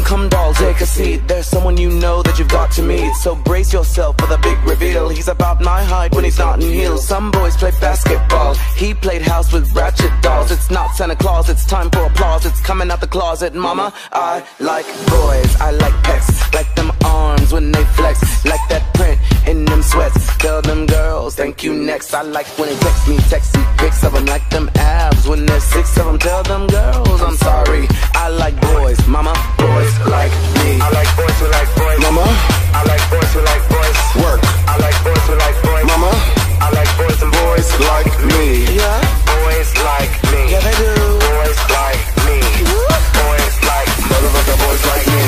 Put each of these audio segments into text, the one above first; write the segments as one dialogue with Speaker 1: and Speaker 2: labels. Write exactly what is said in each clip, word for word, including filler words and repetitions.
Speaker 1: come doll, take a seat. There's someone you know that you've got to meet, so brace yourself for the big reveal. He's about my height when he's not in heels. Some boys play basketball, he played house with ratchet dolls. It's not Santa Claus, it's time for applause. It's coming out the closet, mama. I like boys, I like pecs, like them arms when they flex, like that print in them sweats. Tell them girls, thank you next. I like when they text me sexy pics of them, like them abs when there's six of them. Tell them girls, I'm sorry. I like boys, mama, boys like me. I like boys who like boys, mama. I like boys who like boys. Work. I like boys who like boys, mama. I like boys and boys like me. Yeah, boys like me. Yeah, they do. Boys like me. Boys like motherfucker, boys like me.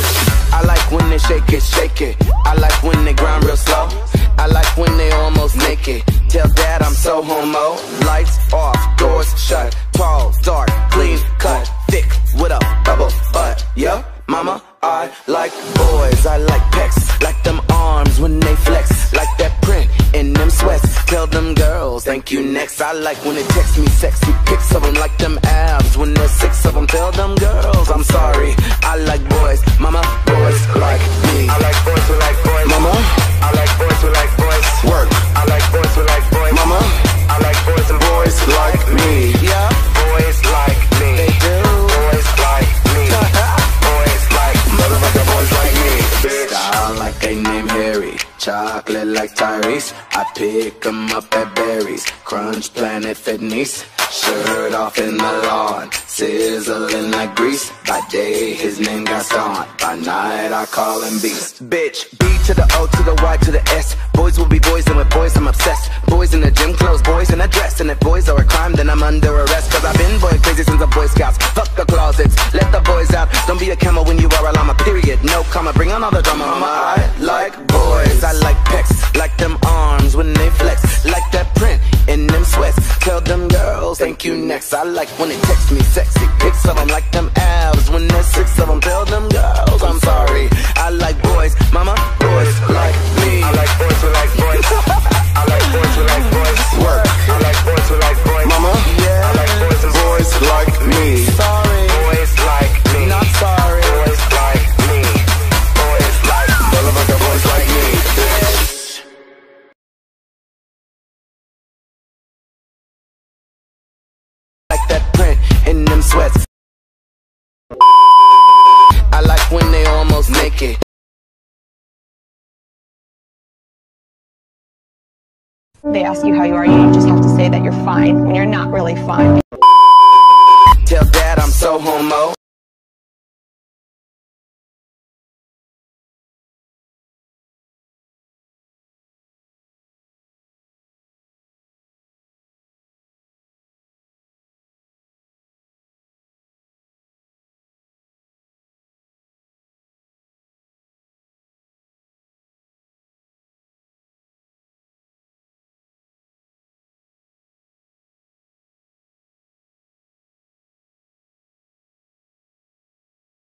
Speaker 1: I like when they shake it, shake it. I like when they grind real slow. I like when they almost naked. Tell dad I'm so homo. Lights off, doors shut. Tall, dark, clean cut, thick with a bubble butt. Yeah, mama, I like boys. I like pecs, like them arms when they flex, like that print in them sweats. Tell them girls, thank you next. I like when they text me sexy pics of them, like them abs when there's six of them. Tell them girls, I'm sorry. I like boys, mama, boys like me. I like boys who like boys, mama. I like boys who like boys. Work. I like boys who like boys, mama. I like boys and boys like me. Yeah, boys like me. They do. Boys like me. Boys like motherfucker, boys like me. Bitch. Style like they name Harry. Chocolate like Tyrese. I pick 'em up at Berries. Crunch Planet Fitness. Shirt off in the lawn, sizzling like grease. By day, his name Gaston. By night, I call him Beast. Bitch, B to the O to the Y to the S. Boys will be boys, and with boys I'm obsessed. Boys in the gym clothes, boys in a dress. And if boys are a crime, then I'm under arrest. Cause I've been boy crazy since the Boy Scouts. Fuck the closets, let the boys out. Don't be a camel when you are a llama, period. No comma, bring on all the drama, mama. I like boys, I like pecs, like them arms when they flex, like that print in them sweats. Tell them girls, thank you next. I like when they text me sexy pics of them, like them abs when there's six of them. Tell them girls, I'm sorry. I like boys, mama, boys like me. I like boys who like boys. I like boys who like boys. Work. I like boys who like boys, mama. Yeah, I like boys and boys like me. Sorry, boys like me. Not sorry. Boys like me. Boys like motherfucker, boys like me. Bitch. Like that print in them sweats. I like when they almost naked.
Speaker 2: They ask you how you are, you just have to say that you're fine when you're not really fine.
Speaker 1: Tell dad I'm so homo.